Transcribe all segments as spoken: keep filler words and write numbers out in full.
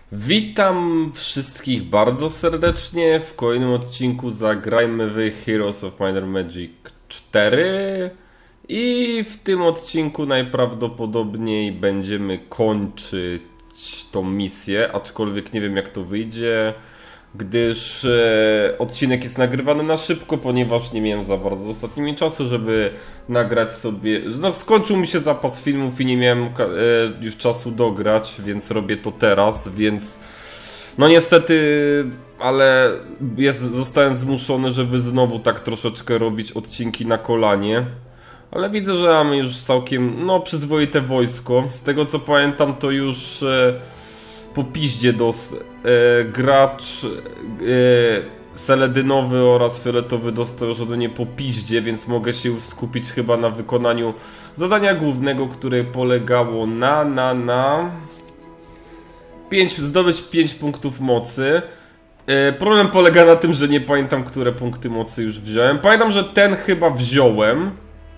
Witam wszystkich bardzo serdecznie w kolejnym odcinku Zagrajmy w Heroes of Might and Magic cztery i w tym odcinku najprawdopodobniej będziemy kończyć tą misję, aczkolwiek nie wiem jak to wyjdzie, gdyż e, odcinek jest nagrywany na szybko, ponieważ nie miałem za bardzo ostatnimi czasu, żeby nagrać sobie... No, skończył mi się zapas filmów i nie miałem e, już czasu dograć, więc robię to teraz, więc... No niestety, ale jest, zostałem zmuszony, żeby znowu tak troszeczkę robić odcinki na kolanie. Ale widzę, że mamy już całkiem, no, przyzwoite wojsko. Z tego co pamiętam, to już... E, po piździe dos, e, gracz e, seledynowy oraz fioletowy dostał już ode mnie po piździe, więc mogę się już skupić chyba na wykonaniu zadania głównego, które polegało na, na, na... pięć, zdobyć pięć punktów mocy. E, problem polega na tym, że nie pamiętam, które punkty mocy już wziąłem. Pamiętam, że ten chyba wziąłem.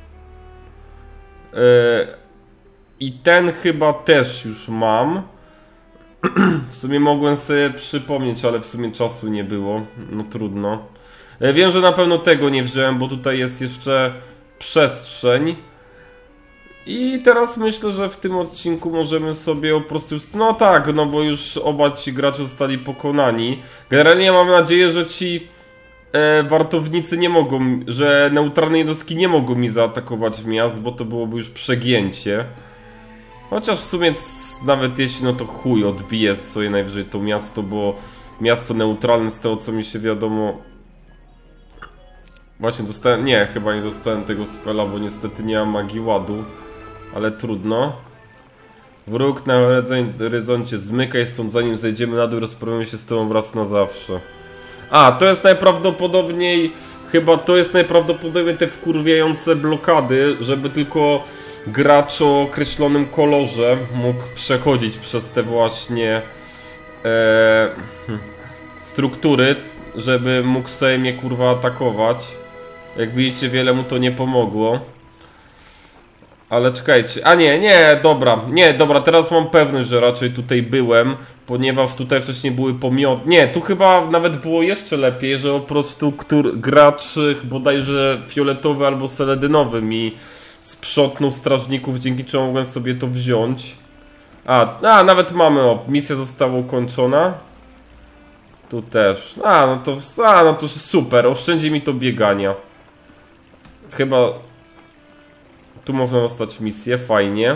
E, I ten chyba też już mam. W sumie mogłem sobie przypomnieć, ale w sumie czasu nie było. No trudno. Wiem, że na pewno tego nie wziąłem, bo tutaj jest jeszcze przestrzeń. I teraz myślę, że w tym odcinku możemy sobie po prostu już... No tak, no bo już oba ci gracze zostali pokonani. Generalnie mam nadzieję, że ci e, wartownicy nie mogą... Że neutralne jednostki nie mogą mi zaatakować miast, bo to byłoby już przegięcie. Chociaż w sumie nawet jeśli, no to chuj, odbije sobie najwyżej to miasto, bo miasto neutralne z tego co mi się wiadomo... Właśnie dostałem... Nie, chyba nie dostałem tego spela, bo niestety nie mam magii ładu. Ale trudno. Wróg na horyzoncie, zmykaj stąd, zanim zejdziemy na dół, rozprawiamy się z tobą raz na zawsze. A, to jest najprawdopodobniej... Chyba to jest najprawdopodobniej te wkurwiające blokady, żeby tylko gracz o określonym kolorze mógł przechodzić przez te właśnie e, struktury, żeby mógł sobie mnie kurwa atakować. Jak widzicie, wiele mu to nie pomogło. Ale czekajcie, a nie, nie, dobra, nie, dobra, teraz mam pewność, że raczej tutaj byłem, ponieważ tutaj wcześniej były pomioty. Nie, tu chyba nawet było jeszcze lepiej, że po prostu który, gracz bodajże fioletowy albo seledynowy mi sprzątnął strażników, dzięki czemu mogłem sobie to wziąć. A, a nawet mamy, o, misja została ukończona. Tu też, a no to, a no to super, oszczędzi mi to biegania. Chyba... Tu można dostać misję, fajnie.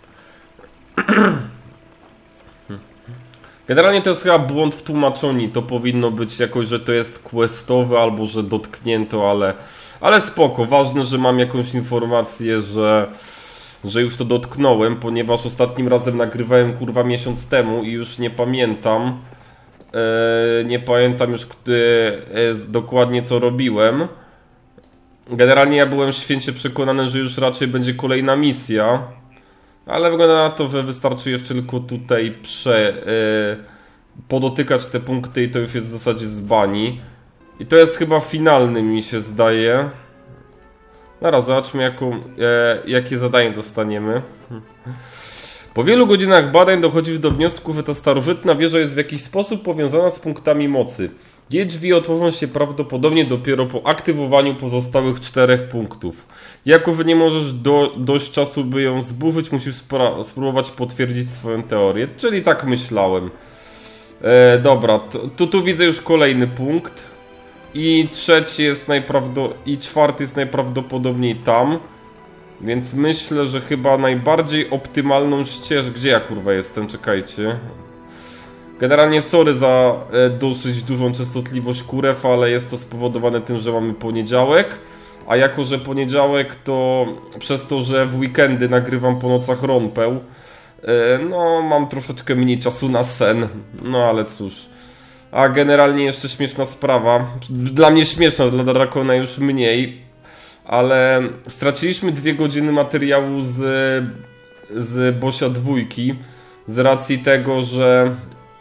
Generalnie to jest chyba błąd w tłumaczeniu. To powinno być jakoś, że to jest questowe albo że dotknięto, ale, ale spoko. Ważne, że mam jakąś informację, że, że już to dotknąłem, ponieważ ostatnim razem nagrywałem kurwa miesiąc temu i już nie pamiętam. Yy, nie pamiętam już yy, dokładnie co robiłem. Generalnie ja byłem święcie przekonany, że już raczej będzie kolejna misja. Ale wygląda na to, że wystarczy jeszcze tylko tutaj prze, yy, podotykać te punkty i to już jest w zasadzie z bani. I to jest chyba finalny, mi się zdaje. Zaraz zobaczmy jaką, yy, jakie zadanie dostaniemy. Po wielu godzinach badań dochodzisz do wniosku, że ta starożytna wieża jest w jakiś sposób powiązana z punktami mocy. Jej drzwi otworzą się prawdopodobnie dopiero po aktywowaniu pozostałych czterech punktów. Jako, że nie możesz do, dość czasu, by ją zburzyć, musisz spróbować potwierdzić swoją teorię. Czyli tak myślałem. E, dobra, to, tu, tu widzę już kolejny punkt. I trzeci jest najprawdopodobniej... I czwarty jest najprawdopodobniej tam. Więc myślę, że chyba najbardziej optymalną ścieżkę... Gdzie ja kurwa jestem? Czekajcie. Generalnie sorry za e, dosyć dużą częstotliwość kurew, ale jest to spowodowane tym, że mamy poniedziałek. A jako, że poniedziałek to przez to, że w weekendy nagrywam po nocach rąpeł, e, no mam troszeczkę mniej czasu na sen. No ale cóż. A generalnie jeszcze śmieszna sprawa. Dla mnie śmieszna, dla Drakona już mniej. Ale straciliśmy dwie godziny materiału z, z Bosia dwójki. Z racji tego, że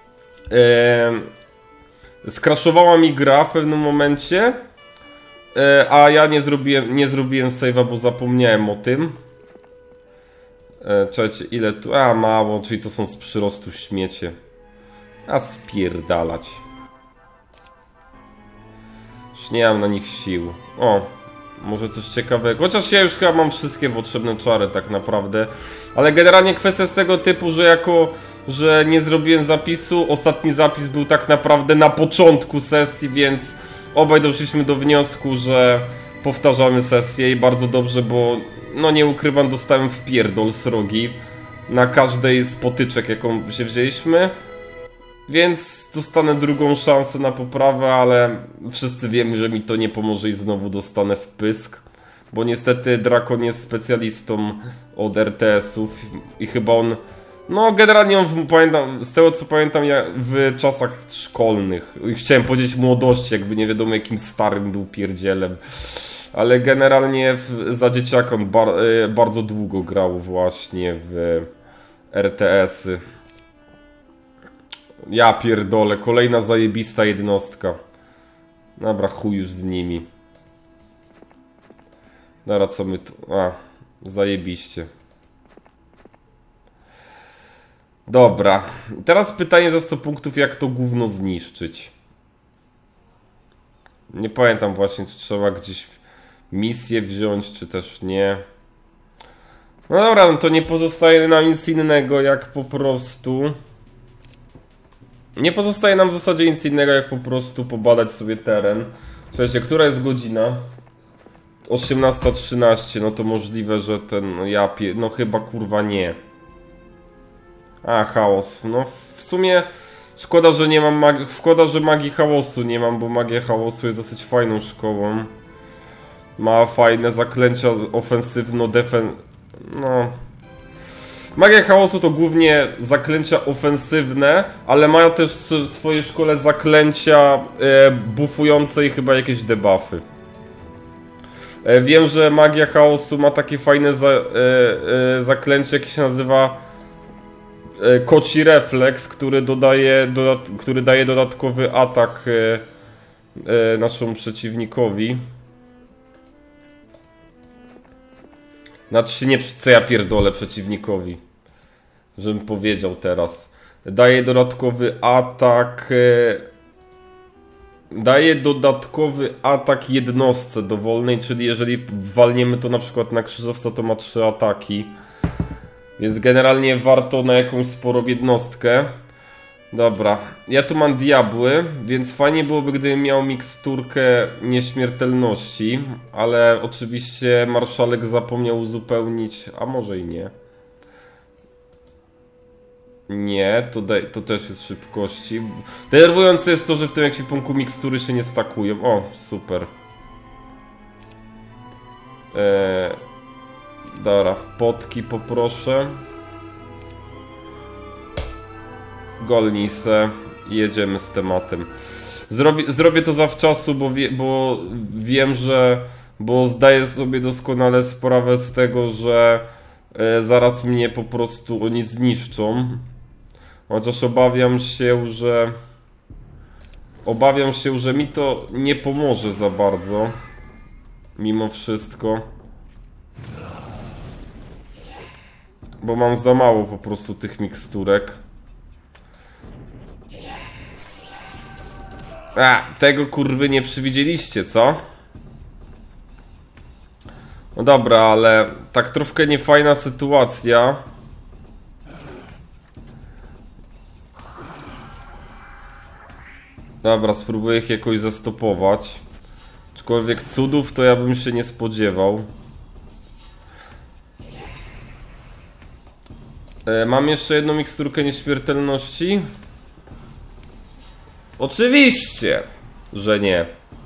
Yy, skraszowała mi gra w pewnym momencie, yy, a ja nie zrobiłem, nie zrobiłem save'a, bo zapomniałem o tym. Yy, czekajcie, ile tu... A, mało, czyli to są z przyrostu śmiecie. A spierdalać. Już nie mam na nich sił. O, może coś ciekawego. Chociaż ja już chyba mam wszystkie potrzebne czary tak naprawdę. Ale generalnie kwestia jest tego typu, że jako, że nie zrobiłem zapisu, ostatni zapis był tak naprawdę na początku sesji, więc obaj doszliśmy do wniosku, że powtarzamy sesję i bardzo dobrze, bo no nie ukrywam, dostałem wpierdol srogi na każdej z potyczek, jaką się wzięliśmy. Więc dostanę drugą szansę na poprawę, ale wszyscy wiemy, że mi to nie pomoże i znowu dostanę w pysk. Bo niestety Drakon jest specjalistą od R T S-ów i chyba on... No generalnie on, pamiętam, z tego co pamiętam, ja w czasach szkolnych, chciałem powiedzieć młodości, jakby nie wiadomo jakim starym był pierdzielem. Ale generalnie w, za dzieciaka on bar, bardzo długo grał właśnie w R T S-y. Ja pierdolę, kolejna zajebista jednostka. Dobra, chuj już z nimi. Dobra, co my tu... A, zajebiście. Dobra. Teraz pytanie za sto punktów, jak to gówno zniszczyć. Nie pamiętam właśnie, czy trzeba gdzieś misję wziąć, czy też nie. No dobra, no to nie pozostaje nam nic innego, jak po prostu... Nie pozostaje nam w zasadzie nic innego, jak po prostu pobadać sobie teren. Słuchajcie, która jest godzina? osiemnasta trzynaście, no to możliwe, że ten... No ja pie... No chyba kurwa nie. A, chaos. No w sumie... Szkoda, że nie mam magii... Szkoda, że magii chaosu nie mam, bo magia chaosu jest dosyć fajną szkołą. Ma fajne zaklęcia ofensywno-defen... No... Magia chaosu to głównie zaklęcia ofensywne, ale ma też w swojej szkole zaklęcia e, buffujące i chyba jakieś debuffy. E, wiem, że magia chaosu ma takie fajne za, e, e, zaklęcie, jakie się nazywa e, koci refleks, który dodaje, dodat, który daje dodatkowy atak e, e, naszemu przeciwnikowi. Znaczy nie, co ja pierdolę przeciwnikowi, żebym powiedział teraz. Daje dodatkowy atak... Daje dodatkowy atak jednostce dowolnej, czyli jeżeli walniemy to na przykład na krzyżowca, to ma trzy ataki. Więc generalnie warto na jakąś sporą jednostkę. Dobra, ja tu mam diabły, więc fajnie byłoby, gdybym miał miksturkę nieśmiertelności, ale oczywiście marszałek zapomniał uzupełnić, a może i nie. Nie, to, daj, to też jest szybkości. Denerwujące jest to, że w tym ekwipunku mikstury się nie stakują. O, super. Eee, dobra, potki poproszę. Golnij se i jedziemy z tematem. Zrobię, zrobię to zawczasu, bo, wie, bo wiem, że... Bo zdaję sobie doskonale sprawę z tego, że e, zaraz mnie po prostu oni zniszczą. Chociaż obawiam się, że... Obawiam się, że mi to nie pomoże za bardzo. Mimo wszystko. Bo mam za mało po prostu tych miksturek. A, tego kurwy nie przewidzieliście, co? No dobra, ale tak troszkę niefajna sytuacja. Dobra, spróbuję ich jakoś zastopować. Aczkolwiek cudów to ja bym się nie spodziewał. E, mam jeszcze jedną miksturkę nieśmiertelności. Oczywiście, że nie.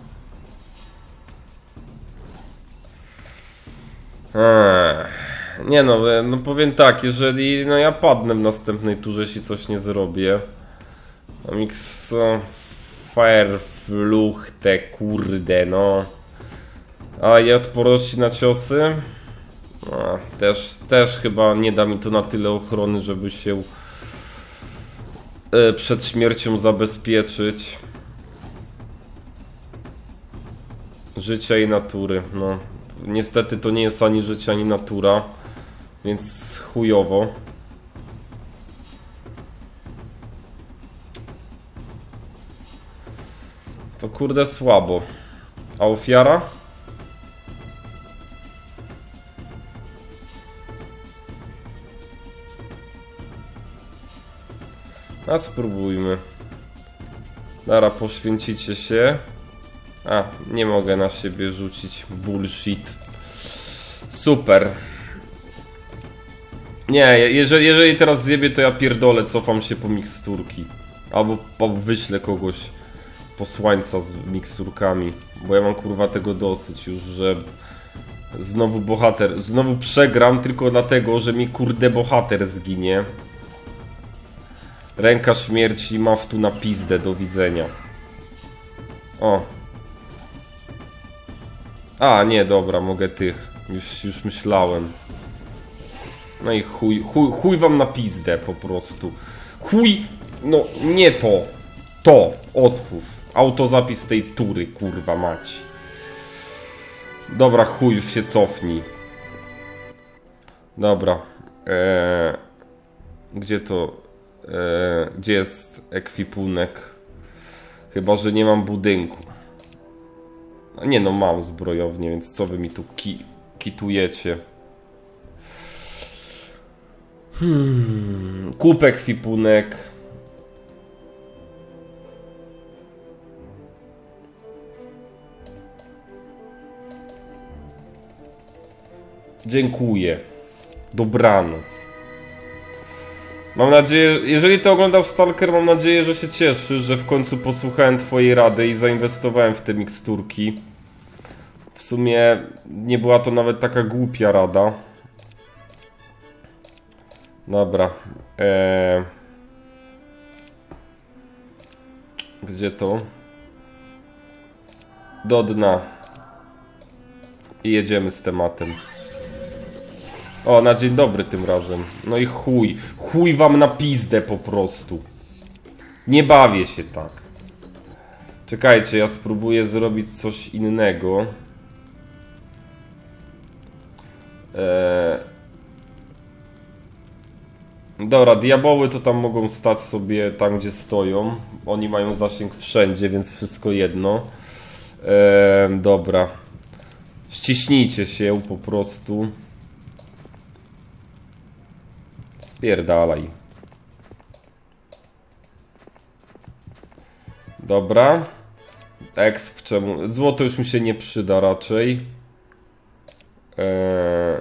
Eee, nie no, no powiem tak, jeżeli no ja padnę w następnej turze, jeśli coś nie zrobię. Mix Fire Fluch, te kurde no. A i odporności na ciosy. No, też, też chyba nie da mi to na tyle ochrony, żeby się przed śmiercią zabezpieczyć. Życia i natury, no. Niestety to nie jest ani życie, ani natura. Więc chujowo. To kurde słabo. A ofiara? A spróbujmy. Dara, poświęcicie się. A, nie mogę na siebie rzucić. Bullshit. Super. Nie, jeżeli, jeżeli teraz zjebie, to ja pierdolę, cofam się po miksturki. Albo, albo wyślę kogoś, posłańca z miksturkami. Bo ja mam kurwa tego dosyć już, że znowu bohater, znowu przegram tylko dlatego, że mi kurde bohater zginie. Ręka śmierci, maw tu na pizdę, do widzenia. O. A, nie, dobra, mogę tych. Już, już myślałem. No i chuj, chuj, chuj wam na pizdę po prostu. Chuj, no nie to. To, otwórz. Autozapis tej tury, kurwa mać. Dobra, chuj, już się cofnij. Dobra. Eee, gdzie to? Eee, gdzie jest ekwipunek? Chyba, że nie mam budynku. Nie no, mam zbrojownię, więc co wy mi tu ki kitujecie? Hmm, kup ekwipunek. Dziękuję. Dobranoc. Mam nadzieję, jeżeli to oglądał Stalker, mam nadzieję, że się cieszy, że w końcu posłuchałem twojej rady i zainwestowałem w te miksturki. W sumie nie była to nawet taka głupia rada. Dobra. Eee... Gdzie to? Do dna. I jedziemy z tematem. O, na dzień dobry tym razem. No i chuj. Chuj wam na pizdę po prostu. Nie bawię się tak. Czekajcie, ja spróbuję zrobić coś innego. Eee... Dobra, diaboły to tam mogą stać sobie tam, gdzie stoją. Oni mają zasięg wszędzie, więc wszystko jedno. Eee, dobra. Ściśnijcie się po prostu. Spierdalaj. Dobra. Exp, czemu? Złoto już mi się nie przyda raczej. Eee...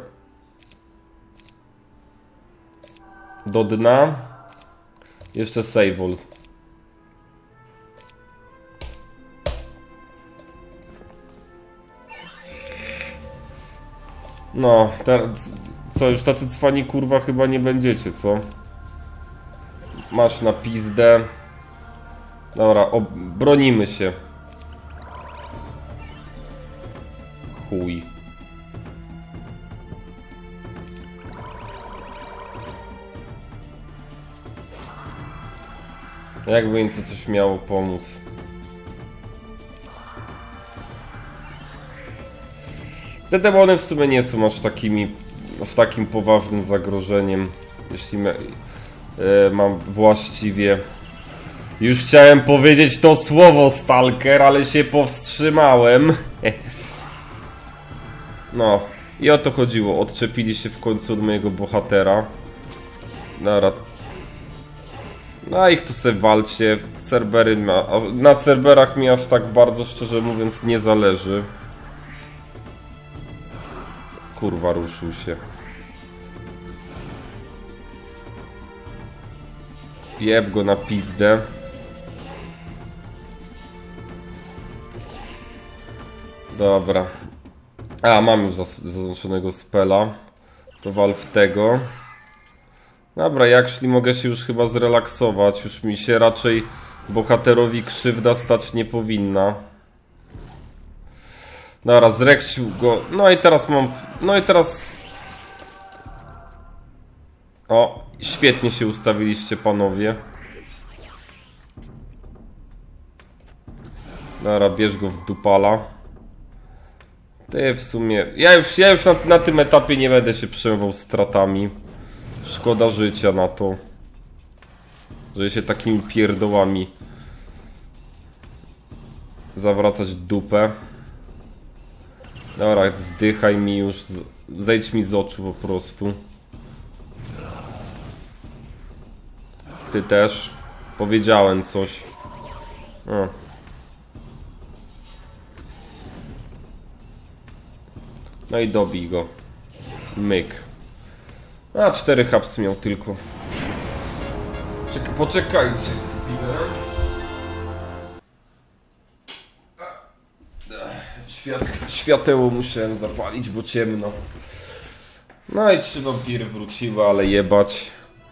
Do dna. Jeszcze save all. No, teraz... Co, już tacy cwani kurwa chyba nie będziecie, co? Masz na pizdę. Dobra, bronimy się. Chuj. Jakby im to coś miało pomóc. Te demony w sumie nie są aż takimi, aż takim poważnym zagrożeniem. Jeśli ma, e, mam właściwie... Już chciałem powiedzieć to słowo Stalker, ale się powstrzymałem. No, i o to chodziło. Odczepili się w końcu od mojego bohatera. Dobra. No ich tu sobie walcie. Cerbery ma... Na Cerberach mi aż tak bardzo, szczerze mówiąc, nie zależy. Kurwa, ruszył się. Jeb go na pizdę. Dobra. A, mam już zaznaczonego spela. To wal w tego. Dobra, jak szli, mogę się już chyba zrelaksować. Już mi się raczej bohaterowi krzywda stać nie powinna. Dobra, zrekcił go. No i teraz mam... No i teraz... O, świetnie się ustawiliście, panowie. Dobra, bierz go w dupala. Ty w sumie... Ja już, ja już na, na tym etapie nie będę się przejmował stratami. Szkoda życia na to, że się takimi pierdołami zawracać dupę. Dobra, zdychaj mi już, zejdź mi z oczu po prostu. Ty też. Powiedziałem coś. O. No i dobij go. Myk. A, cztery hapsy miał tylko. Czek poczekajcie chwilę. Świat świateło musiałem zapalić, bo ciemno. No i trzy wampiry wróciły, ale jebać.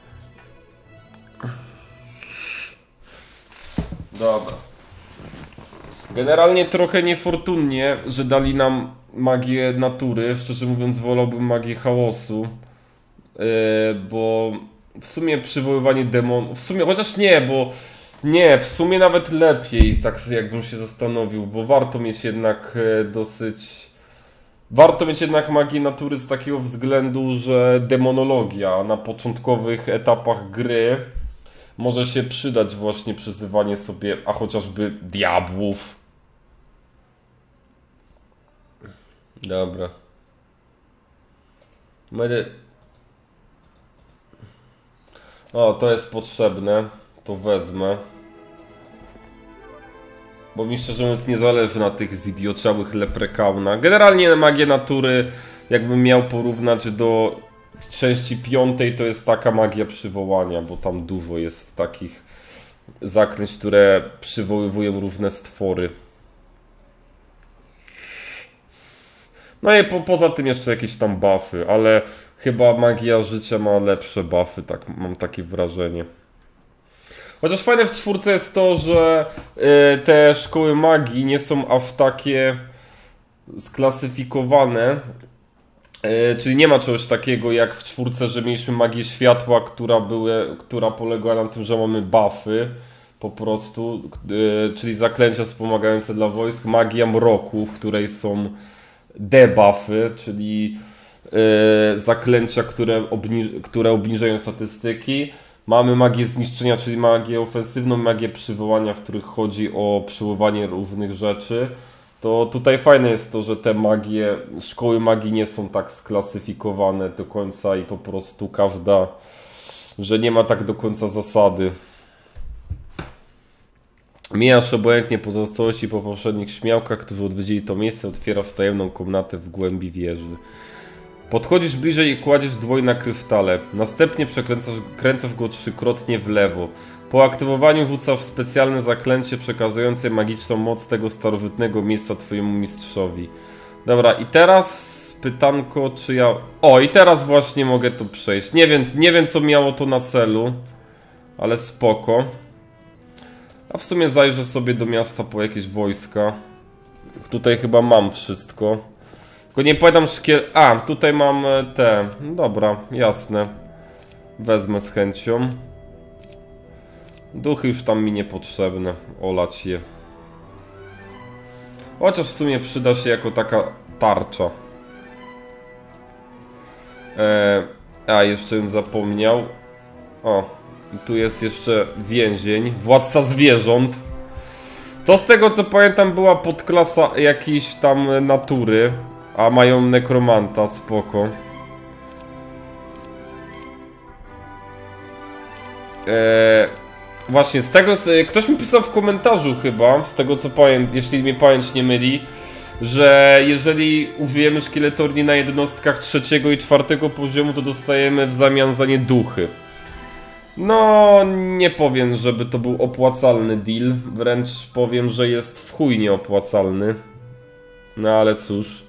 Dobra. Generalnie trochę niefortunnie, że dali nam magię natury. Szczerze mówiąc, wolałbym magię chaosu. Yy, bo w sumie przywoływanie demonów... W sumie, chociaż nie, bo... Nie, w sumie nawet lepiej, tak jakbym się zastanowił, bo warto mieć jednak dosyć... Warto mieć jednak magię natury z takiego względu, że demonologia na początkowych etapach gry może się przydać właśnie przyzywanie sobie, a chociażby diabłów. Dobra. Medy... O, to jest potrzebne. To wezmę. Bo mi szczerze mówiąc nie zależy na tych zidiociałych leprekaunach. Generalnie magię natury, jakbym miał porównać do części piątej, to jest taka magia przywołania, bo tam dużo jest takich zaklęć, które przywoływują różne stwory. No i po, poza tym jeszcze jakieś tam buffy, ale chyba magia życia ma lepsze buffy, tak mam takie wrażenie. Chociaż fajne w czwórce jest to, że y, te szkoły magii nie są aż takie sklasyfikowane. Y, czyli nie ma czegoś takiego jak w czwórce, że mieliśmy magię światła, która, były, która polegała na tym, że mamy buffy. Po prostu, y, czyli zaklęcia wspomagające dla wojsk. Magia mroku, w której są debuffy, czyli y, zaklęcia, które, obniż które obniżają statystyki. Mamy magię zniszczenia, czyli magię ofensywną, magię przywołania, w których chodzi o przywoływanie różnych rzeczy. To tutaj fajne jest to, że te magie, szkoły magii nie są tak sklasyfikowane do końca i po prostu każda, że nie ma tak do końca zasady. Mijasz obojętnie pozostałości po poprzednich śmiałkach, którzy odwiedzili to miejsce, otwierasz tajemną komnatę w głębi wieży. Podchodzisz bliżej i kładziesz dłoń na krysztale. Następnie przekręcasz kręcasz go trzykrotnie w lewo. Po aktywowaniu rzucasz specjalne zaklęcie przekazujące magiczną moc tego starożytnego miejsca twojemu mistrzowi. Dobra, i teraz pytanko, czy ja... O, i teraz właśnie mogę to przejść. Nie wiem, nie wiem co miało to na celu, ale spoko. A w sumie zajrzę sobie do miasta po jakieś wojska. Tutaj chyba mam wszystko. Tylko nie pamiętam szkiel... A, tutaj mam te... Dobra, jasne. Wezmę z chęcią. Duchy już tam mi niepotrzebne. Olać je. Chociaż w sumie przyda się jako taka tarcza. Eee, a, jeszcze bym zapomniał. O, tu jest jeszcze więzień. Władca zwierząt. To z tego co pamiętam była podklasa jakiejś tam natury. A mają nekromanta, spoko. Eee, właśnie, z tego... Ktoś mi pisał w komentarzu chyba, z tego co powiem, jeśli mnie pamięć nie myli, że jeżeli użyjemy szkieletorni na jednostkach trzeciego i czwartego poziomu, to dostajemy w zamian za nie duchy. No, nie powiem, żeby to był opłacalny deal. Wręcz powiem, że jest w chuj nieopłacalny. No ale cóż.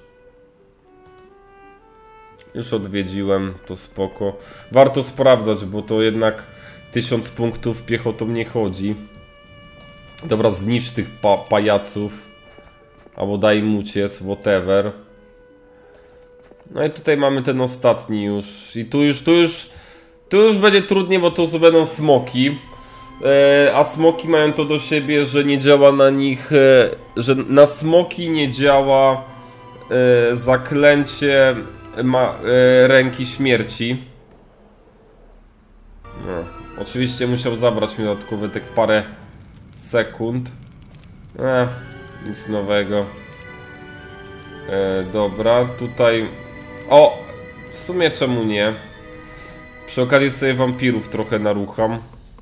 Już odwiedziłem, to spoko. Warto sprawdzać, bo to jednak tysiąc punktów piechotą nie chodzi. Dobra, zniszcz tych pa pajaców. Albo daj im uciec, whatever. No i tutaj mamy ten ostatni już. I tu już, tu już, tu już będzie trudniej, bo tu będą smoki. E, a smoki mają to do siebie, że nie działa na nich, e, że na smoki nie działa e, zaklęcie ma, e, ręki śmierci. No, oczywiście musiał zabrać mi dodatkowe tak parę sekund. E, Nic nowego. E, dobra, tutaj... O! W sumie czemu nie? Przy okazji sobie wampirów trochę narucham.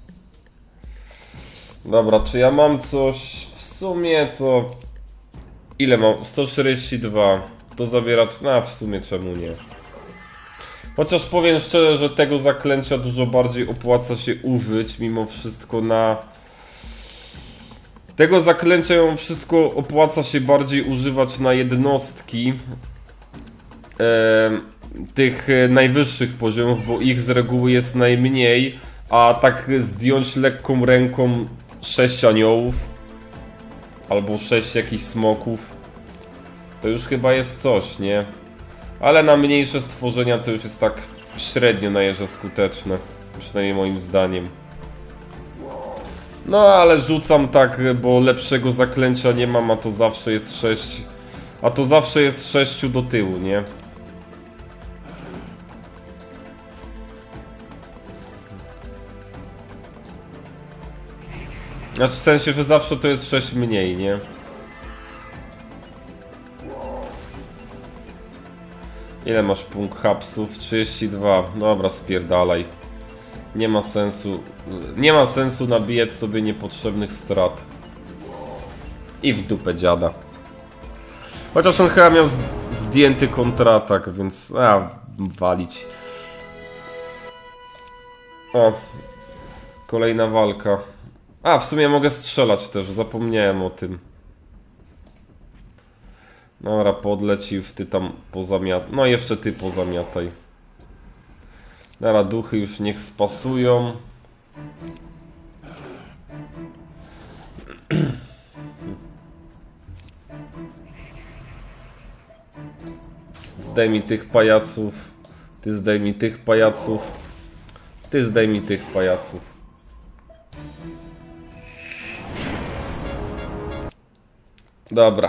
Dobra, czy ja mam coś? W sumie to... Ile mam? sto czterdzieści dwa. To zabiera... No, w sumie czemu nie? Chociaż powiem szczerze, że tego zaklęcia dużo bardziej opłaca się użyć mimo wszystko na... Tego zaklęcia mimo wszystko opłaca się bardziej używać na jednostki e, tych najwyższych poziomów, bo ich z reguły jest najmniej, a tak zdjąć lekką ręką sześć aniołów albo sześć jakichś smoków to już chyba jest coś, nie? Ale na mniejsze stworzenia to już jest tak średnio na jeże skuteczne, przynajmniej moim zdaniem. No ale rzucam tak, bo lepszego zaklęcia nie mam, a to zawsze jest sześć. A to zawsze jest sześciu do tyłu, nie? Znaczy w sensie, że zawsze to jest sześć mniej, nie? Ile masz punkt hapsów? trzydzieści dwa. Dobra, spierdalaj. Nie ma sensu. Nie ma sensu nabijać sobie niepotrzebnych strat. I w dupę dziada. Chociaż on chyba miał zdjęty kontratak, więc... A, walić. O. Kolejna walka. A, w sumie mogę strzelać też, zapomniałem o tym. Dobra, podleć już ty tam pozamiataj. No jeszcze ty pozamiataj. Dobra, duchy już niech spasują. Zdejmij tych pajaców. Ty zdejmij tych pajaców. Ty zdejmij tych pajaców. Dobra.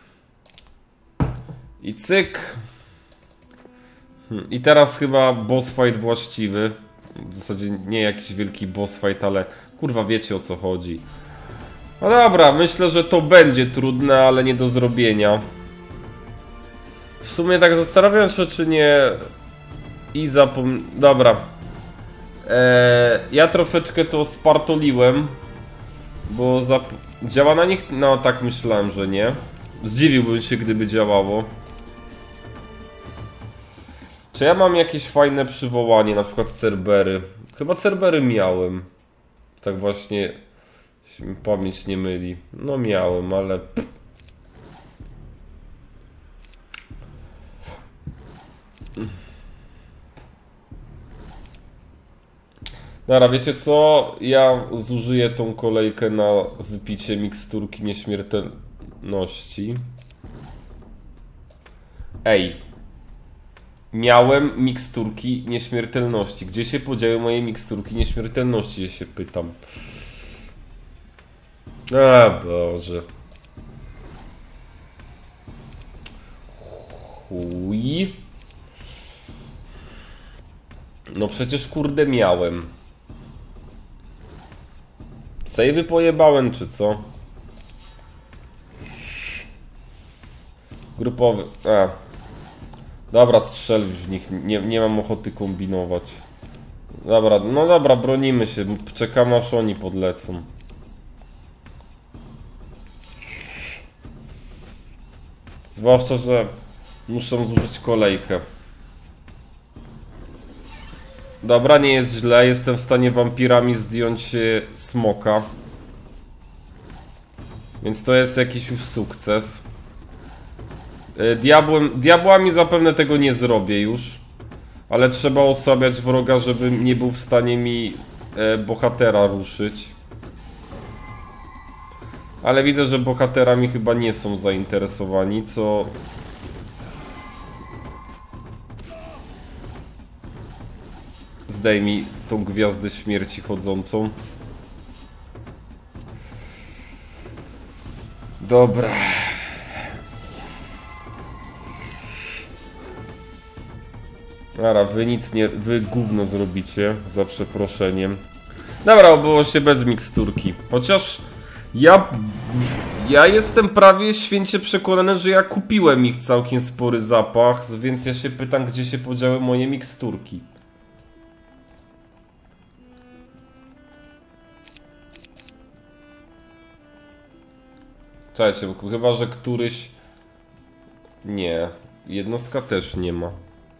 I cyk. Hmm. I teraz chyba boss fight właściwy. W zasadzie nie jakiś wielki boss fight, ale kurwa wiecie o co chodzi. No dobra, myślę, że to będzie trudne, ale nie do zrobienia. W sumie tak zastanawiam się, czy nie... I zapom... Dobra. Eee, ja troszeczkę to spartoliłem. Bo zap... działa na nich? No tak myślałem, że nie. Zdziwiłbym się, gdyby działało. Czy ja mam jakieś fajne przywołanie, na przykład Cerbery? Chyba Cerbery miałem. Tak właśnie pamięć nie myli. No miałem, ale... Dobra, wiecie co? Ja zużyję tą kolejkę na wypicie miksturki nieśmiertelności. Ej. Miałem miksturki nieśmiertelności. Gdzie się podziały moje miksturki nieśmiertelności, ja się pytam. A Boże. Chuj. No przecież kurde miałem. Sejwy pojebałem czy co? Grupowy. A. Dobra, strzel w nich. Nie, nie mam ochoty kombinować. Dobra, no dobra, bronimy się. Czekam aż oni podlecą. Zwłaszcza, że muszę zużyć kolejkę. Dobra, nie jest źle. Jestem w stanie wampirami zdjąć smoka. Więc to jest jakiś już sukces. Diabłem, diabłami zapewne tego nie zrobię już. Ale trzeba osłabiać wroga, żeby nie był w stanie mi e, bohatera ruszyć. Ale widzę, że bohaterami chyba nie są zainteresowani, co... Zdejmij tą gwiazdę śmierci chodzącą. Dobra. Dobra, wy nic nie... Wy gówno zrobicie, za przeproszeniem. Dobra, obyło się bez miksturki. Chociaż... Ja Ja jestem prawie święcie przekonany, że ja kupiłem ich całkiem spory zapach, więc ja się pytam, gdzie się podziały moje miksturki. Czekajcie, chyba że któryś... Nie, jednostka też nie ma.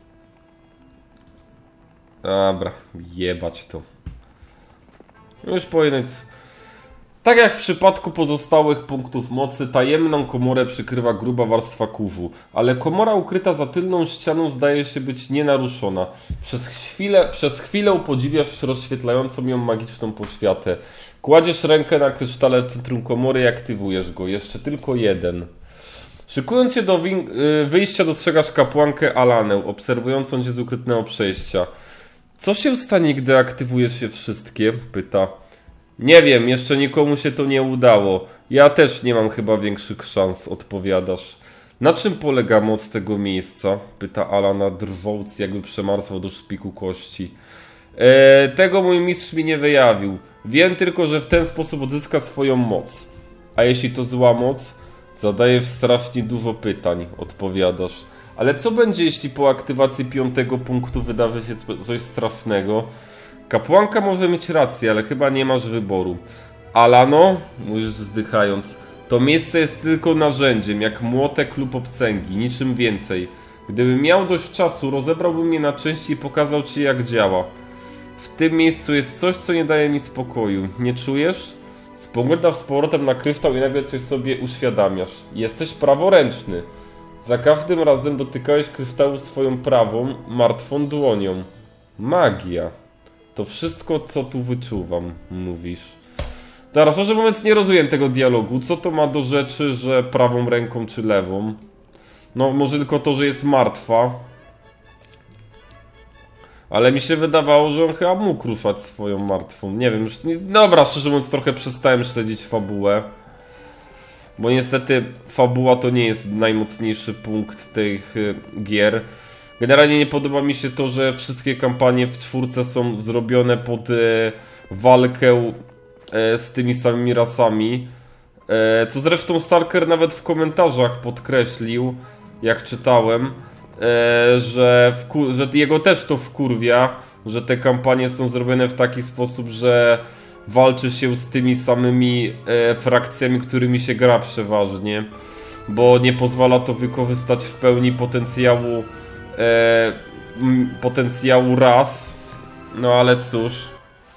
Dobra, jebać to. Już powinien... Tak jak w przypadku pozostałych punktów mocy, tajemną komorę przykrywa gruba warstwa kurzu, ale komora ukryta za tylną ścianą zdaje się być nienaruszona. Przez chwilę, przez chwilę podziwiasz rozświetlającą ją magiczną poświatę. Kładziesz rękę na krysztale w centrum komory i aktywujesz go. Jeszcze tylko jeden. Szykując się do wyjścia, dostrzegasz kapłankę Alanę, obserwującą cię z ukrytego przejścia. Co się stanie, gdy aktywujesz się wszystkie? Pyta. Nie wiem, jeszcze nikomu się to nie udało. Ja też nie mam chyba większych szans, odpowiadasz. Na czym polega moc tego miejsca? Pyta Alana, drżąc, jakby przemarzał do szpiku kości. Eee, tego mój mistrz mi nie wyjawił. Wiem tylko, że w ten sposób odzyska swoją moc. A jeśli to zła moc? Zadaję strasznie dużo pytań, odpowiadasz. Ale co będzie, jeśli po aktywacji piątego punktu wydarzy się coś strasznego? Kapłanka może mieć rację, ale chyba nie masz wyboru. Alano, mówisz wzdychając, to miejsce jest tylko narzędziem, jak młotek lub obcęgi, niczym więcej. Gdybym miał dość czasu, rozebrałbym je na części i pokazał ci, jak działa. W tym miejscu jest coś, co nie daje mi spokoju. Nie czujesz? Spoglądasz z powrotem na kryształ i nagle coś sobie uświadamiasz. Jesteś praworęczny. Za każdym razem dotykałeś kryształu swoją prawą, martwą dłonią. Magia. To wszystko, co tu wyczuwam, mówisz. Teraz, szczerze mówiąc, nie rozumiem tego dialogu. Co to ma do rzeczy, że prawą ręką czy lewą? No, może tylko to, że jest martwa. Ale mi się wydawało, że on chyba mógł ruszać swoją martwą. Nie wiem, już... Nie, dobra, szczerze mówiąc, trochę przestałem śledzić fabułę. Bo niestety fabuła to nie jest najmocniejszy punkt tych y, gier. Generalnie nie podoba mi się to, że wszystkie kampanie w czwórce są zrobione pod e, walkę e, z tymi samymi rasami. E, co zresztą Stalker nawet w komentarzach podkreślił, jak czytałem, e, że, że jego też to wkurwia, że te kampanie są zrobione w taki sposób, że walczy się z tymi samymi e, frakcjami, którymi się gra przeważnie, bo nie pozwala to wykorzystać w pełni potencjału E, potencjału ras. No ale cóż.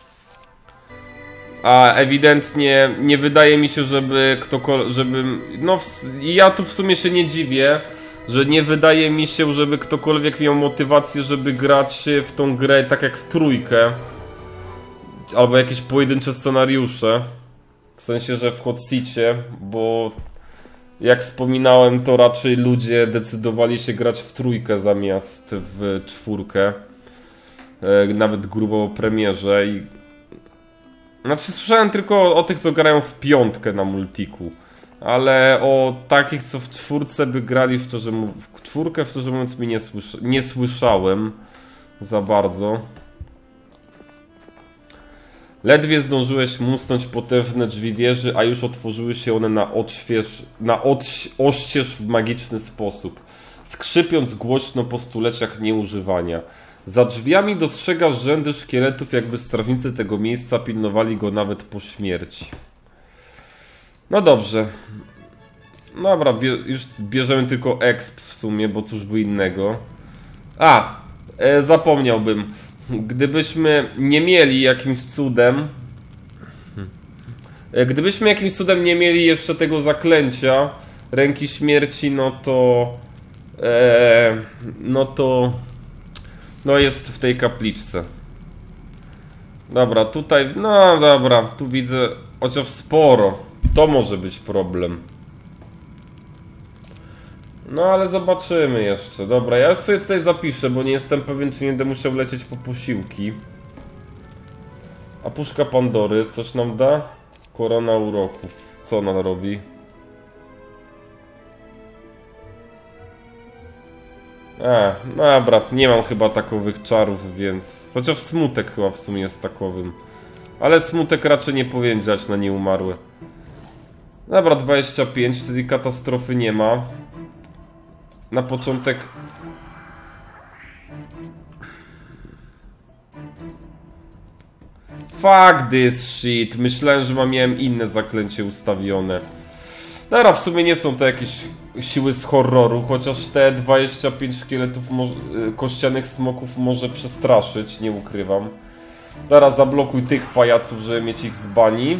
A ewidentnie nie wydaje mi się, żeby ktokolwiek, żeby... No ja tu w sumie się nie dziwię, że nie wydaje mi się, żeby ktokolwiek miał motywację, żeby grać w tą grę tak jak w trójkę. Albo jakieś pojedyncze scenariusze. W sensie, że w Hot Seatie, bo jak wspominałem, to raczej ludzie decydowali się grać w trójkę zamiast w czwórkę. E, nawet grubo o premierze. I... Znaczy słyszałem tylko o tych, co grają w piątkę na multiku. Ale o takich, co w czwórce by grali, szczerze mówiąc, w czwórkę, szczerze mówiąc, mi nie, słysza... nie słyszałem za bardzo. Ledwie zdążyłeś musnąć potężne drzwi wieży, a już otworzyły się one na, odśwież, na odś, oścież w magiczny sposób, skrzypiąc głośno po stuleciach nieużywania. Za drzwiami dostrzegasz rzędy szkieletów, jakby strażnicy tego miejsca pilnowali go nawet po śmierci. No dobrze. Dobra, bie, już bierzemy tylko exp w sumie, bo cóż by innego. A, e, zapomniałbym. Gdybyśmy nie mieli jakimś cudem Gdybyśmy jakimś cudem nie mieli jeszcze tego zaklęcia Ręki Śmierci, no to e, No to No jest w tej kapliczce. Dobra, tutaj, no dobra, tu widzę chociaż sporo. To może być problem. No ale zobaczymy jeszcze. Dobra, ja sobie tutaj zapiszę, bo nie jestem pewien, czy nie będę musiał lecieć po posiłki. A puszka Pandory coś nam da? Korona uroków. Co ona robi? A, no dobra, nie mam chyba takowych czarów, więc... Chociaż smutek chyba w sumie jest takowym. Ale smutek raczej nie powinien działać na nieumarłe. Dobra, dwadzieścia pięć, wtedy katastrofy nie ma. Na początek... Fuck this shit. Myślałem, że mam, miałem inne zaklęcie ustawione. Dobra, w sumie nie są to jakieś siły z horroru, chociaż te dwadzieścia pięć szkieletów kościanych smoków może przestraszyć, nie ukrywam. Dobra, zablokuj tych pajaców, żeby mieć ich z bani.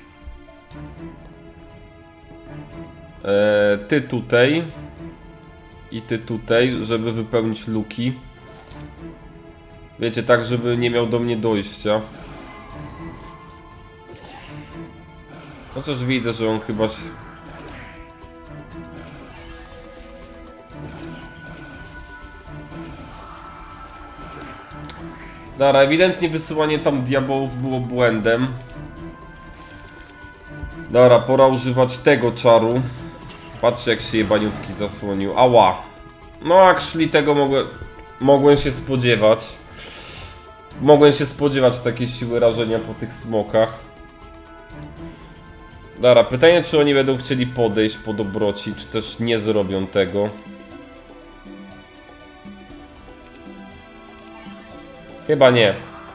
Eee, ty tutaj. I ty tutaj, żeby wypełnić luki. Wiecie, tak, żeby nie miał do mnie dojścia. Chociaż widzę, że on chyba się... Dobra, ewidentnie wysyłanie tam diabełów było błędem. Dobra, pora używać tego czaru. Patrzcie, jak się jebaniutki zasłonił. Ała. No, actually tego mogłem, mogłem się spodziewać. Mogłem się spodziewać takiej siły rażenia po tych smokach. Dobra, pytanie, czy oni będą chcieli podejść po dobroci, czy też nie zrobią tego. Chyba nie.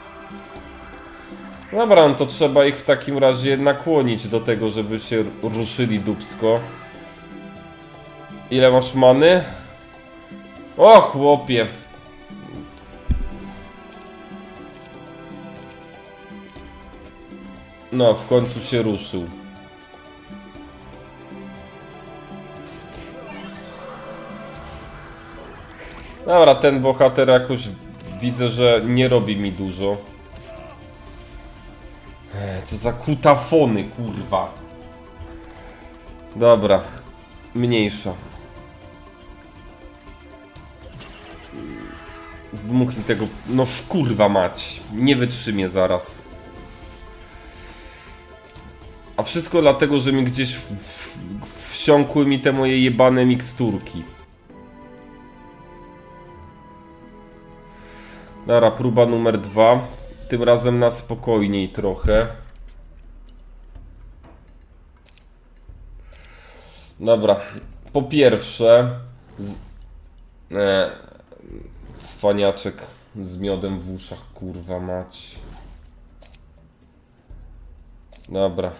Dobra, no to trzeba ich w takim razie nakłonić do tego, żeby się ruszyli dupsko. Ile masz many? O, chłopie. No, w końcu się ruszył. Dobra, ten bohater jakoś widzę, że nie robi mi dużo. Eee, co za kutafony, kurwa. Dobra, mniejsza. Zdmuchnij tego, no kurwa mać. Nie wytrzymie zaraz. A wszystko dlatego, że mi gdzieś w, w, wsiąkły mi te moje jebane miksturki. Dobra, próba numer dwa. Tym razem na spokojniej trochę. Dobra, po pierwsze z... e, cwaniaczek z miodem w uszach, kurwa mać. Dobra.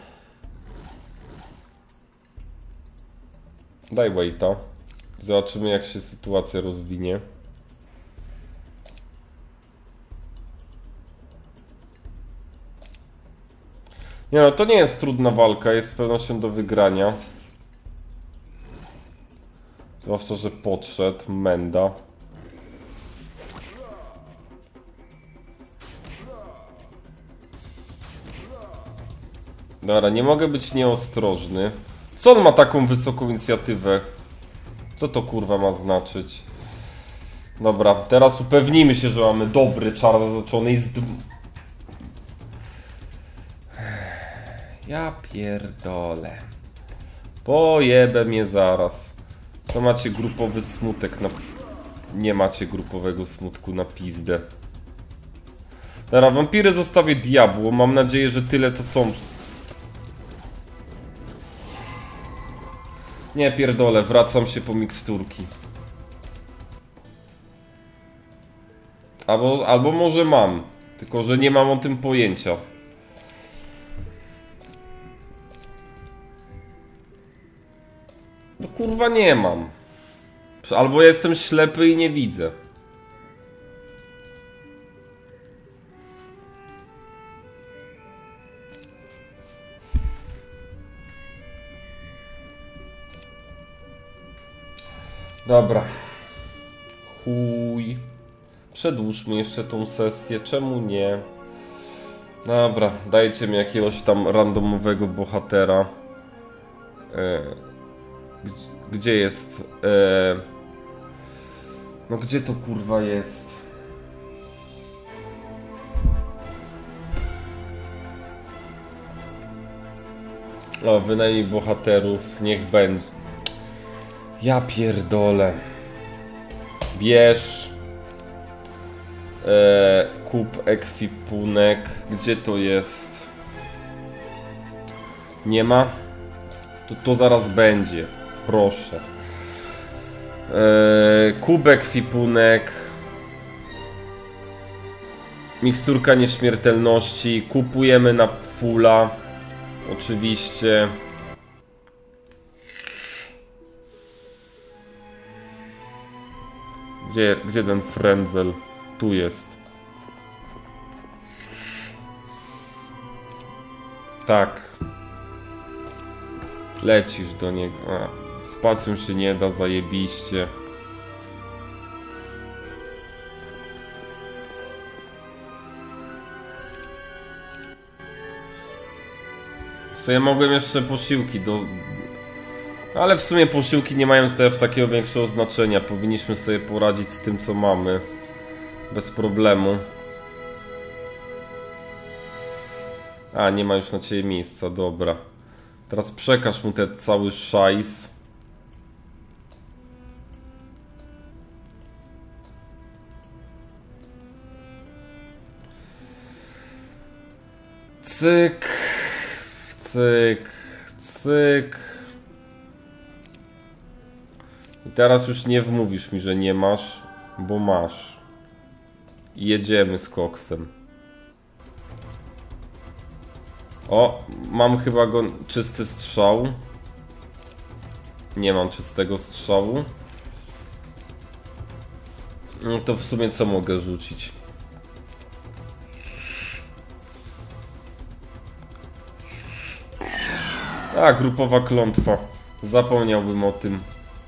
Daj waita. Zobaczymy, jak się sytuacja rozwinie. Nie no, to nie jest trudna walka, jest z pewnością do wygrania. Zwłaszcza, że podszedł Menda. Dobra, nie mogę być nieostrożny. Co on ma taką wysoką inicjatywę? Co to kurwa ma znaczyć? Dobra, teraz upewnijmy się, że mamy dobry czar zaznaczony i z... Ja pierdolę. Pojebę mnie zaraz. To macie grupowy smutek na... Nie macie grupowego smutku na pizdę. Dobra, wampiry zostawię diabło. Mam nadzieję, że tyle to są... Nie pierdolę, wracam się po miksturki. Albo, albo może mam. Tylko, że nie mam o tym pojęcia. No kurwa nie mam. Albo jestem ślepy i nie widzę. Dobra. Chuj. Przedłużmy jeszcze tą sesję, czemu nie? Dobra, dajcie mi jakiegoś tam randomowego bohatera. E, gdzie, gdzie jest? E, no gdzie to kurwa jest? O, wynajmij bohaterów, niech będzie. Ja pierdolę. Bierz. E, kup ekwipunek. Gdzie to jest? Nie ma. To, to zaraz będzie. Proszę. Eee, kubek, kwipunek. Miksturka nieśmiertelności. Kupujemy na fulla. Oczywiście. Gdzie, gdzie ten frędzel? Tu jest. Tak. Lecisz do niego. A, spacją się nie da, zajebiście. Co ja mogłem jeszcze posiłki do... Ale w sumie posiłki nie mają też takiego większego znaczenia. Powinniśmy sobie poradzić z tym, co mamy. Bez problemu. A, nie ma już na ciebie miejsca, dobra. Teraz przekaż mu ten cały szajs. Cyk. Cyk. Cyk. I teraz już nie wmówisz mi, że nie masz, bo masz. I jedziemy z koksem. O, mam chyba go czysty strzał. Nie mam czystego strzału. No to w sumie co mogę rzucić? A, grupowa klątwa. Zapomniałbym o tym.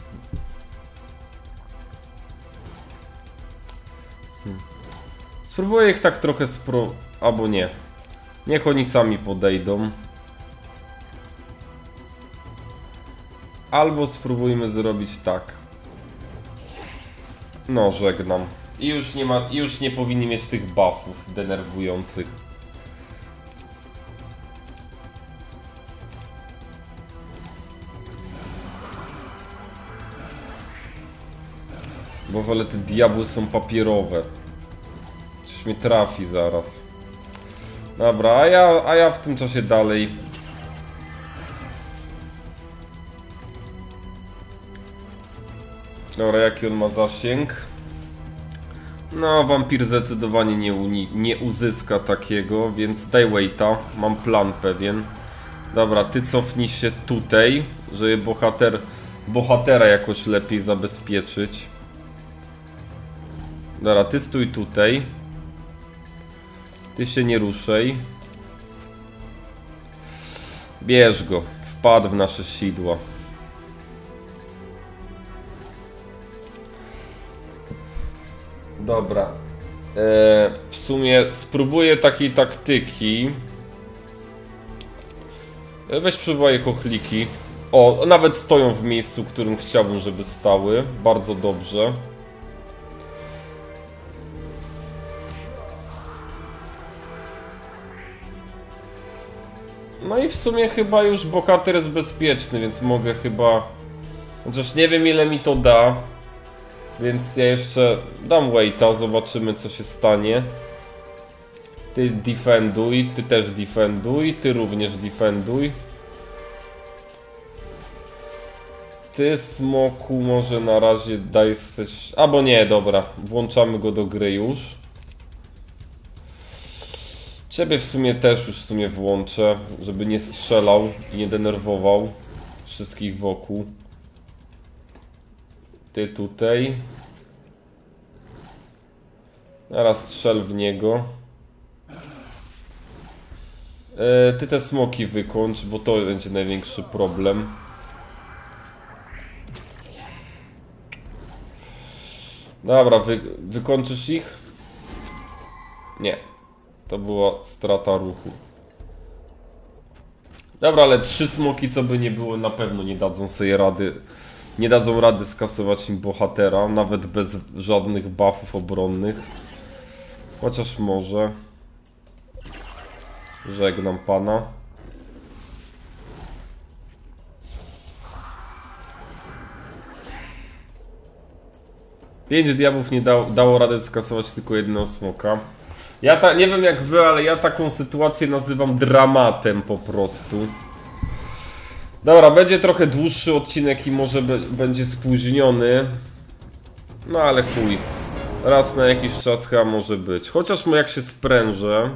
Hmm. Spróbuję ich tak trochę spro... albo nie. Niech oni sami podejdą. Albo spróbujmy zrobić tak. No, żegnam. I już nie ma, już nie powinni mieć tych buffów denerwujących. Bo wolę, te diabły są papierowe. Przecież mnie trafi zaraz. Dobra, a ja, a ja w tym czasie dalej. Dobra, jaki on ma zasięg? No, wampir zdecydowanie nie, uni nie uzyska takiego, więc daj waita. Mam plan pewien. Dobra, ty cofnij się tutaj, żeby bohater, bohatera jakoś lepiej zabezpieczyć. Dobra, ty stój tutaj. Ty się nie ruszaj. Bierz go. Wpadł w nasze sidła. Dobra. Eee, w sumie spróbuję takiej taktyki. Weź przywołaj kochliki. O, nawet stoją w miejscu, w którym chciałbym, żeby stały. Bardzo dobrze. No i w sumie chyba już bohater jest bezpieczny, więc mogę chyba... Chociaż nie wiem, ile mi to da. Więc ja jeszcze dam waita, zobaczymy, co się stanie. Ty defenduj, ty też defenduj, ty również defenduj. Ty, smoku, może na razie daj coś... Albo nie, dobra, włączamy go do gry już. Ciebie w sumie też już w sumie włączę, żeby nie strzelał i nie denerwował wszystkich wokół. Ty tutaj. Teraz strzel w niego. E, ty te smoki wykończ, bo to będzie największy problem. Dobra, wy, wykończysz ich? Nie. To była strata ruchu. Dobra, ale trzy smoki, co by nie było, na pewno nie dadzą sobie rady. Nie dadzą rady skasować im bohatera, nawet bez żadnych buffów obronnych. Chociaż może. Żegnam pana. Pięć diabłów nie dało, dało radę skasować tylko jednego smoka. Ja ta, nie wiem jak wy, ale ja taką sytuację nazywam dramatem po prostu. Dobra, będzie trochę dłuższy odcinek i może będzie spóźniony. No ale chuj. Raz na jakiś czas chyba może być. Chociaż mu jak się sprężę.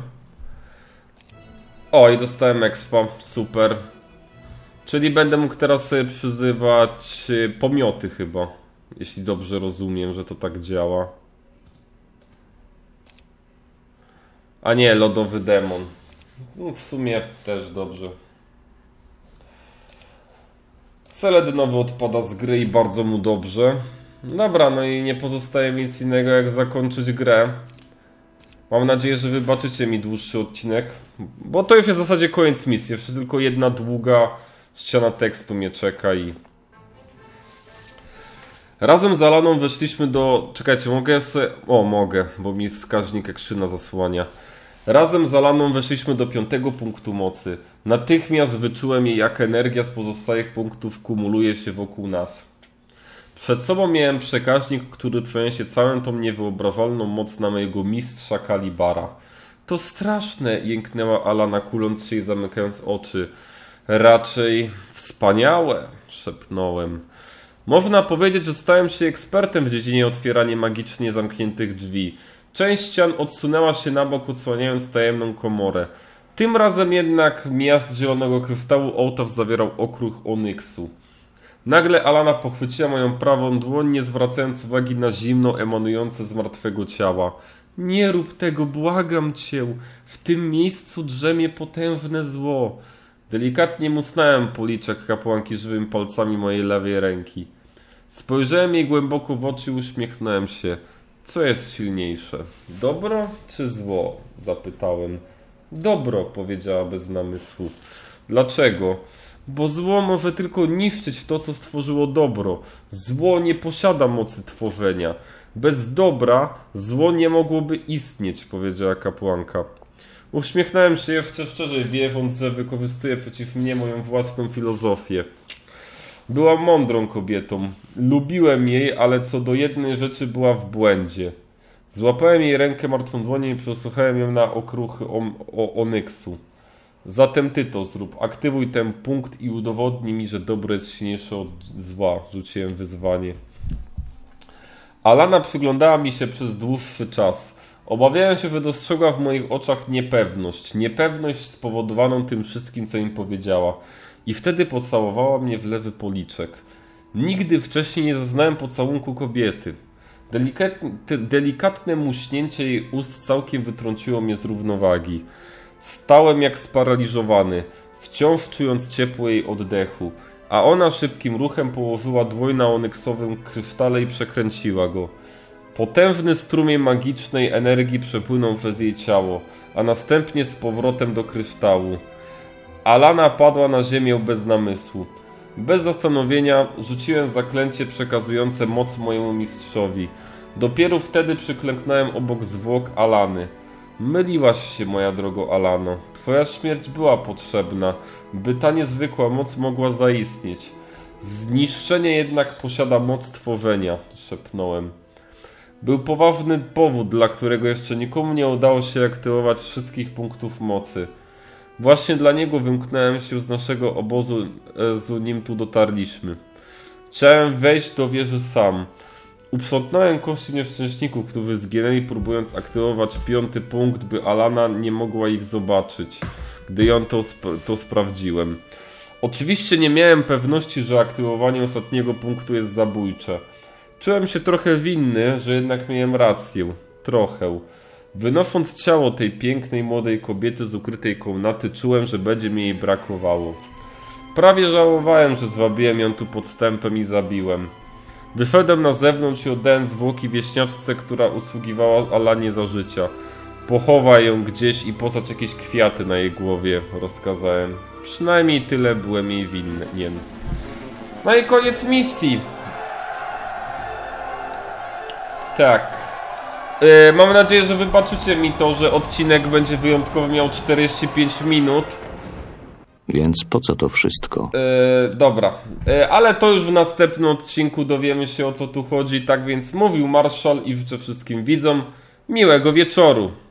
O, i dostałem expa. Super. Czyli będę mógł teraz sobie przyzywać pomioty chyba. Jeśli dobrze rozumiem, że to tak działa. A nie, lodowy demon. No, w sumie też dobrze. Seledynowy odpada z gry i bardzo mu dobrze. Dobra, no i nie pozostaje mi nic innego jak zakończyć grę. Mam nadzieję, że wybaczycie mi dłuższy odcinek. Bo to już jest w zasadzie koniec misji. Jeszcze tylko jedna długa ściana tekstu mnie czeka i... Razem z Alaną weszliśmy do... Czekajcie, mogę sobie... O, mogę, bo mi wskaźnik ekrzyna zasłania. Razem z Alaną weszliśmy do piątego punktu mocy. Natychmiast wyczułem jej, jak energia z pozostałych punktów kumuluje się wokół nas. Przed sobą miałem przekaźnik, który przeniesie całą tą niewyobrażalną moc na mojego mistrza Kalibara. To straszne, jęknęła Alana, kuląc się i zamykając oczy. Raczej wspaniałe, szepnąłem. Można powiedzieć, że stałem się ekspertem w dziedzinie otwierania magicznie zamkniętych drzwi. Część ścian odsunęła się na bok, odsłaniając tajemną komorę. Tym razem jednak miast zielonego kryształu ołtarz zawierał okruch onyksu. Nagle Alana pochwyciła moją prawą dłoń, nie zwracając uwagi na zimno emanujące z martwego ciała. Nie rób tego, błagam cię. W tym miejscu drzemie potężne zło. Delikatnie musnąłem policzek kapłanki żywymi palcami mojej lewej ręki. Spojrzałem jej głęboko w oczy i uśmiechnąłem się. Co jest silniejsze? Dobro czy zło? Zapytałem. Dobro, powiedziała bez namysłu. Dlaczego? Bo zło może tylko niszczyć to, co stworzyło dobro. Zło nie posiada mocy tworzenia. Bez dobra zło nie mogłoby istnieć, powiedziała kapłanka. Uśmiechnąłem się jeszcze szczerze, wierząc, że wykorzystuje przeciw mnie moją własną filozofię. Była mądrą kobietą. Lubiłem jej, ale co do jednej rzeczy była w błędzie. Złapałem jej rękę martwą dłonią i przesłuchałem ją na okruchy onyksu. Zatem ty to zrób. Aktywuj ten punkt i udowodnij mi, że dobro jest silniejsze od zła. Rzuciłem wyzwanie. Alana przyglądała mi się przez dłuższy czas. Obawiałem się, że dostrzegła w moich oczach niepewność. Niepewność spowodowaną tym wszystkim, co im powiedziała. I wtedy pocałowała mnie w lewy policzek. Nigdy wcześniej nie zaznałem pocałunku kobiety. Delikatne, delikatne muśnięcie jej ust całkiem wytrąciło mnie z równowagi. Stałem jak sparaliżowany, wciąż czując ciepło jej oddechu, a ona szybkim ruchem położyła dłoń na onyksowym krysztale i przekręciła go. Potężny strumień magicznej energii przepłynął przez jej ciało, a następnie z powrotem do kryształu. Alana padła na ziemię bez namysłu. Bez zastanowienia rzuciłem zaklęcie przekazujące moc mojemu mistrzowi. Dopiero wtedy przyklęknąłem obok zwłok Alany. Myliłaś się, moja drogo Alano. Twoja śmierć była potrzebna, by ta niezwykła moc mogła zaistnieć. Zniszczenie jednak posiada moc tworzenia, szepnąłem. Był poważny powód, dla którego jeszcze nikomu nie udało się aktywować wszystkich punktów mocy. Właśnie dla niego wymknąłem się z naszego obozu, zanim tu dotarliśmy. Chciałem wejść do wieży sam. Uprzątnąłem kości nieszczęśników, którzy zginęli, próbując aktywować piąty punkt, by Alana nie mogła ich zobaczyć, gdy ją to, sp to sprawdziłem. Oczywiście nie miałem pewności, że aktywowanie ostatniego punktu jest zabójcze. Czułem się trochę winny, że jednak miałem rację. Trochę. Wynosząc ciało tej pięknej młodej kobiety z ukrytej komnaty, czułem, że będzie mi jej brakowało. Prawie żałowałem, że zwabiłem ją tu podstępem i zabiłem. Wyszedłem na zewnątrz i oddałem zwłoki wieśniaczce, która usługiwała Alanie za życia. Pochowaj ją gdzieś i posadź jakieś kwiaty na jej głowie, rozkazałem. Przynajmniej tyle byłem jej winien. No i koniec misji. Tak. Yy, mam nadzieję, że wybaczycie mi to, że odcinek będzie wyjątkowo miał czterdzieści pięć minut. Więc po co to wszystko? Yy, dobra, yy, ale to już w następnym odcinku dowiemy się, o co tu chodzi. Tak więc mówił Marszal i życzę wszystkim widzom miłego wieczoru.